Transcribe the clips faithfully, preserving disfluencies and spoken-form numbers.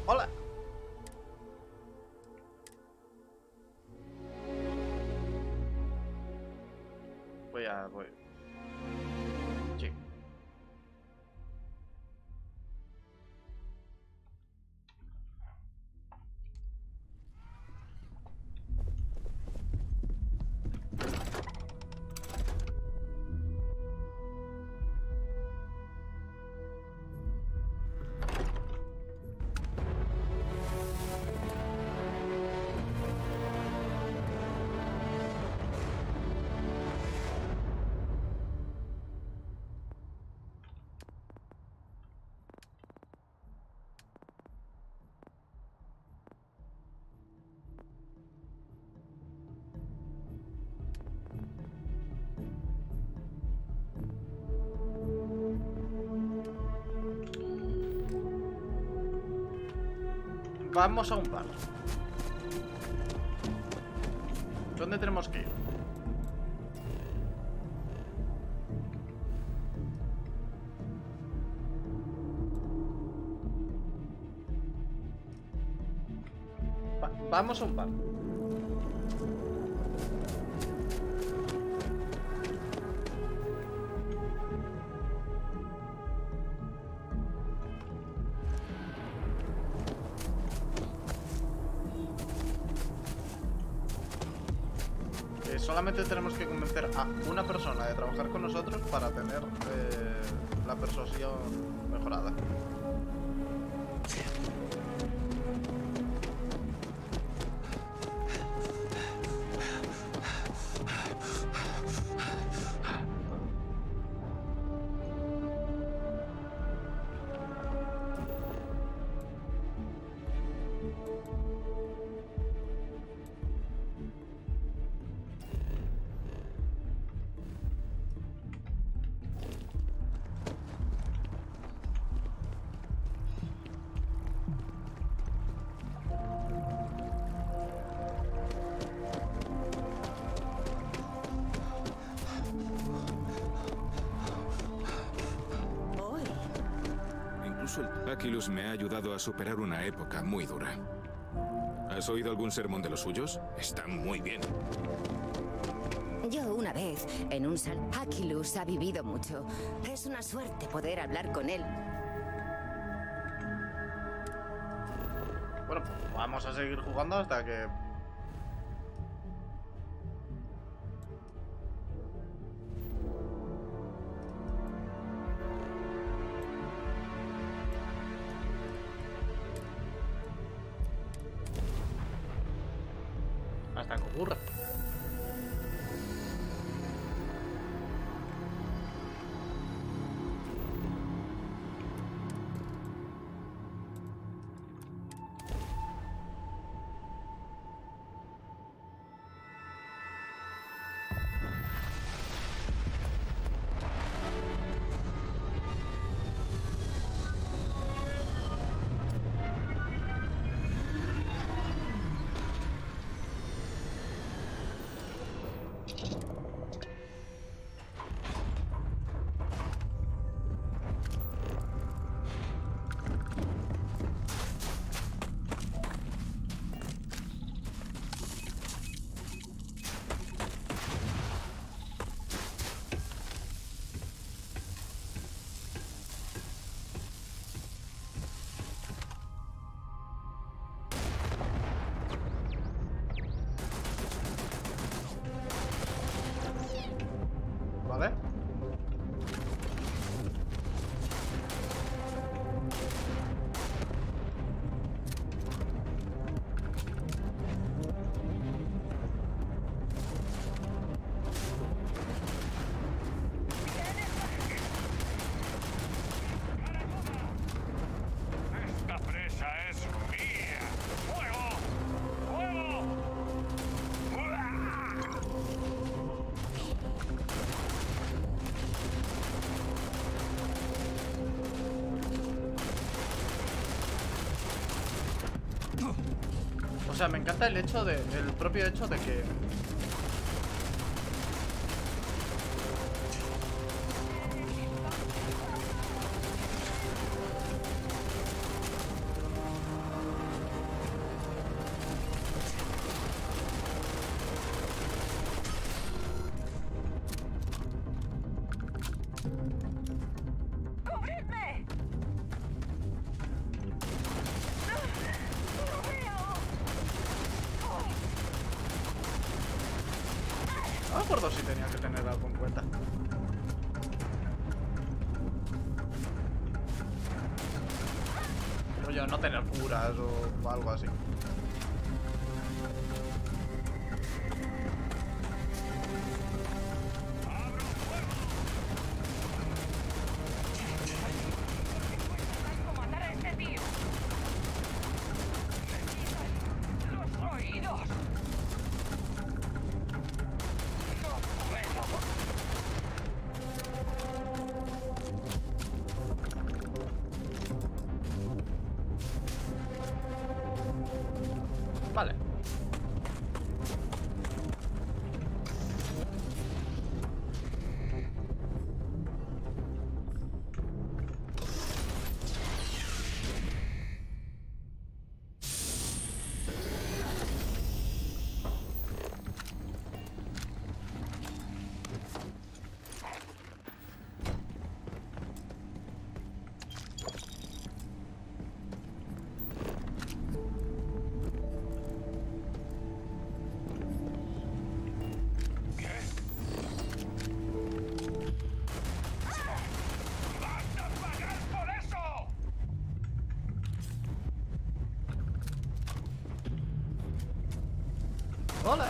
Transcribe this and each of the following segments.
Hola. Voy a... voy. Sí. Vamos a un bar. ¿Dónde tenemos que ir? Va vamos a un bar. Solamente tenemos que convencer a una persona de trabajar con nosotros para tener eh, la persuasión mejorada. Aquilus me ha ayudado a superar una época muy dura. ¿Has oído algún sermón de los suyos? Están muy bien. Yo una vez, en un sal... Aquilus ha vivido mucho. Es una suerte poder hablar con él. Bueno, pues vamos a seguir jugando hasta que... hasta que ocurra. ¿Vale? ¡Esta presa es mía! ¡Fuego! ¡Fuego! O sea, me encanta el hecho de... el propio hecho de que... acuerdo si tenía que tener algo en cuenta. Oye, no tener curas o algo así. Vale. Hola.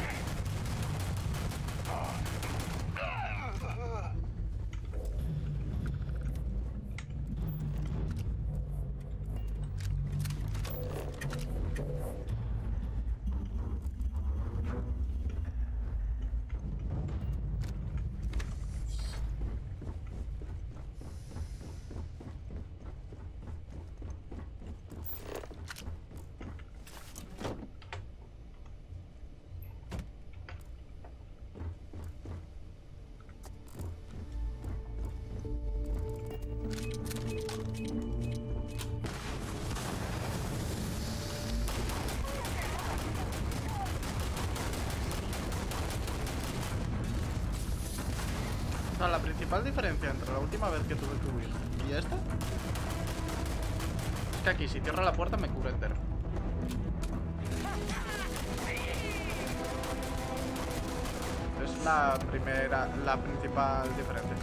No, la principal diferencia entre la última vez que tuve que huir y esta es que aquí si cierro la puerta me curo entero. Es la primera, la principal diferencia.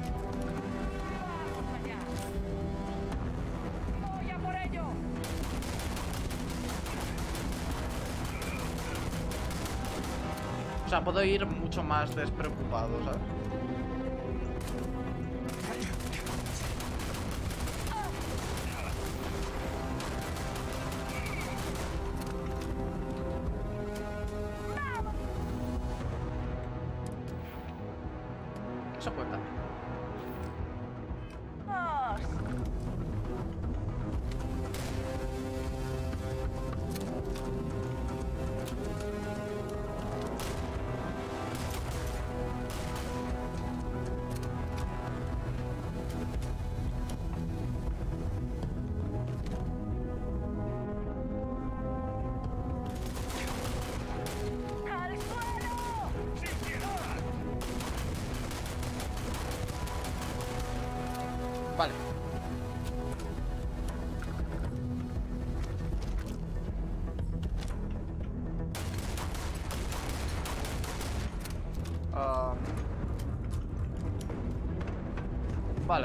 O sea, puedo ir mucho más despreocupado, ¿sabes? Eso cuenta. Vale. Um, vale.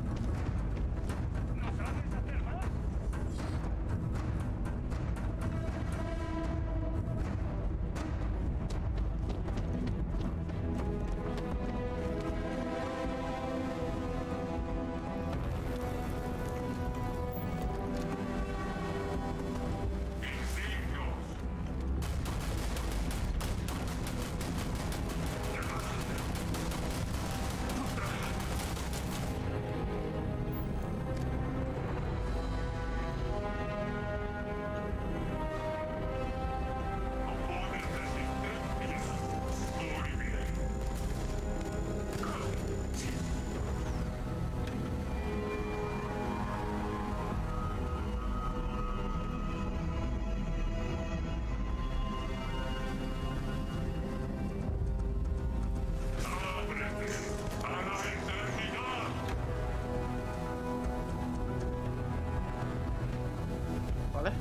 Vale.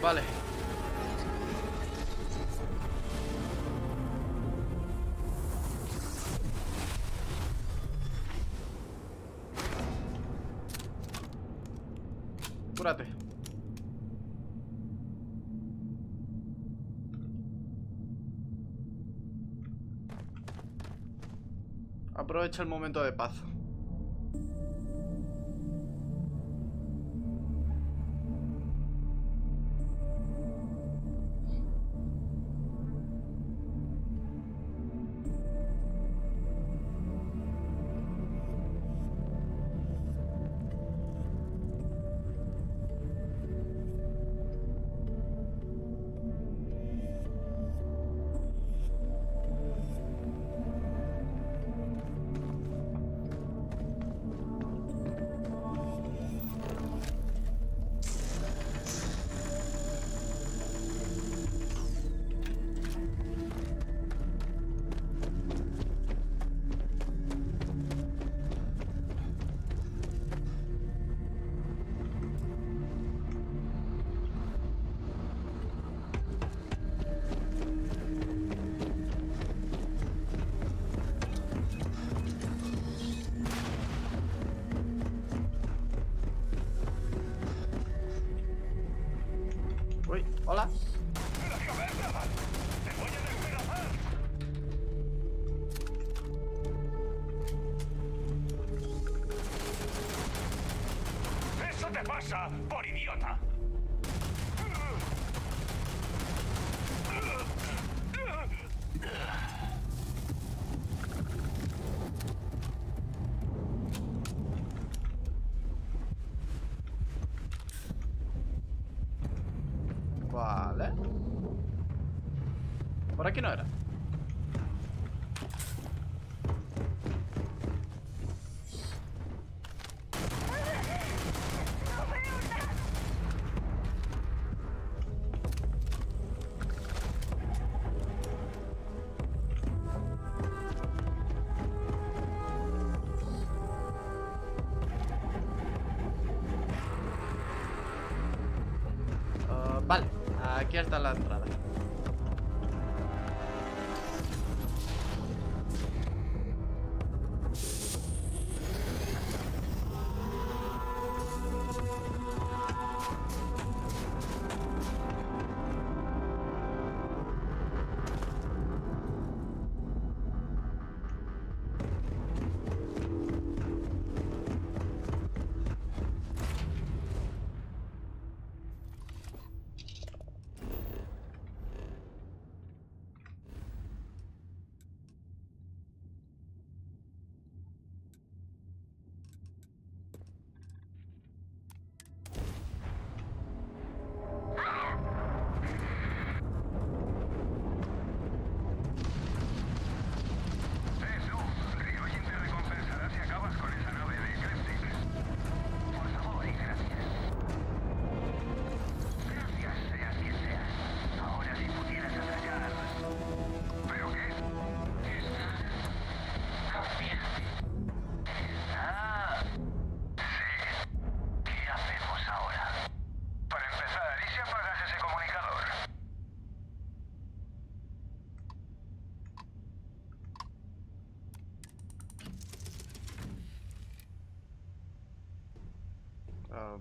Vale. Cúrate. Aprovecha el momento de paz. Uy, hola. ¡La cabeza! ¡Te voy a despedazar! ¡Eso te pasa por idiota! Vale. Por aquí no era. Ah, vale, aquí está la entrada. Um,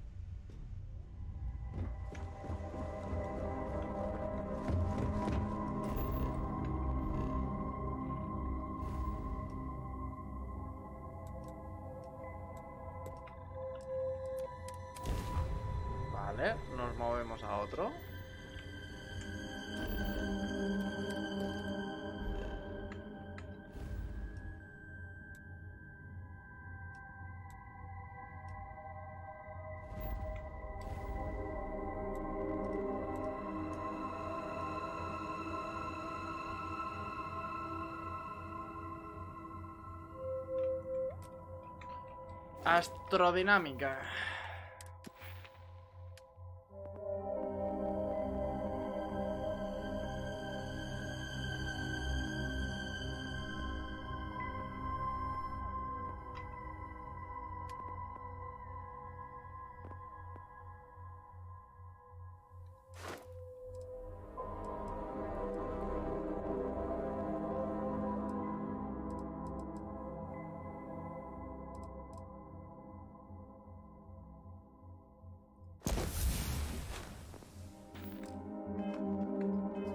vale, nos movemos a otro. Astrodinámica.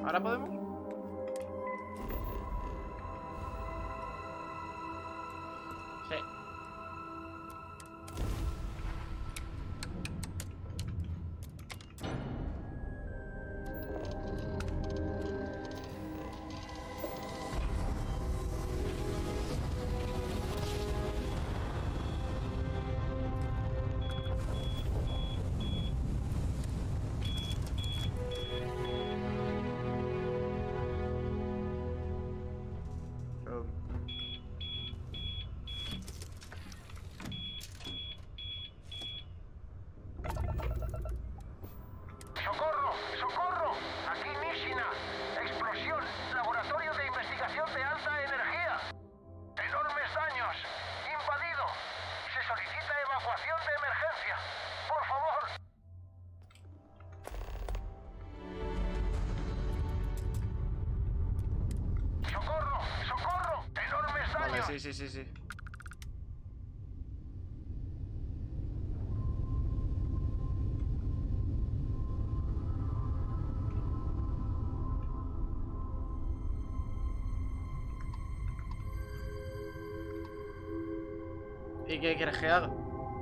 ¿Ahora podemos? Sí. ¡Socorro! ¡Socorro! Aquí Nishina. Explosión. Laboratorio de investigación de alta energía. Enormes daños. Invadido. Se solicita evacuación de emergencia. Por favor. ¡Socorro! ¡Socorro! Enormes Vale, daños. sí, sí, sí, sí. ¿Y qué quieres que haga?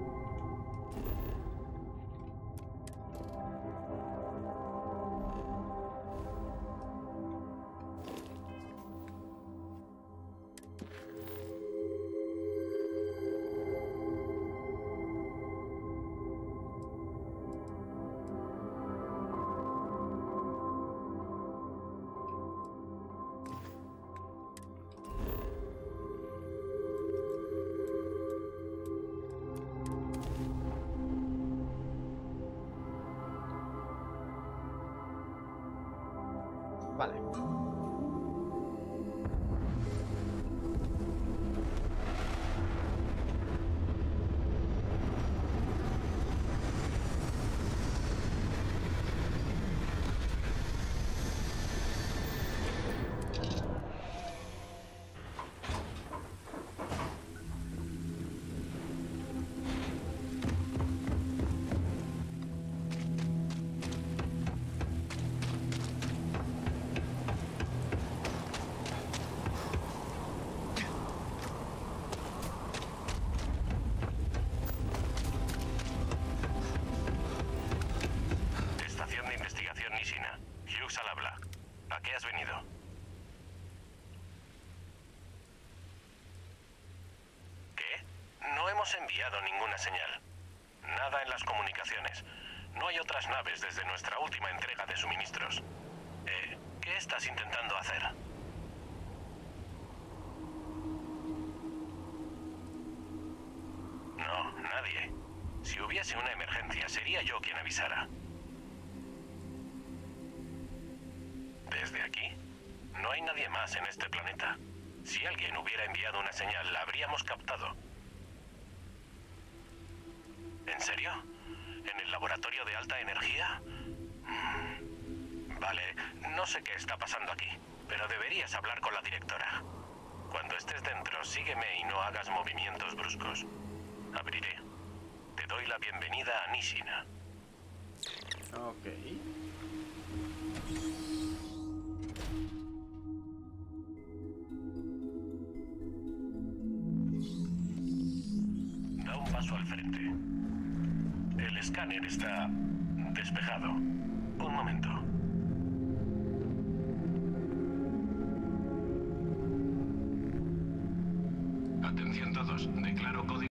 Vale. Estación de investigación Nishina. Hughes al habla. ¿A qué has venido? ¿Qué? No hemos enviado ninguna señal. Nada en las comunicaciones. No hay otras naves desde nuestra última entrega de suministros. Eh, ¿qué estás intentando hacer? No, nadie. Si hubiese una emergencia, sería yo quien avisara. Desde aquí, no hay nadie más en este planeta. Si alguien hubiera enviado una señal, la habríamos captado. ¿En serio? ¿En el laboratorio de alta energía? Mm. Vale, no sé qué está pasando aquí, pero deberías hablar con la directora. Cuando estés dentro, sígueme y no hagas movimientos bruscos. Abriré. Te doy la bienvenida a Nishina. Ok. Da un paso al frente. El escáner está despejado. Un momento. Atención todos. Declaro código.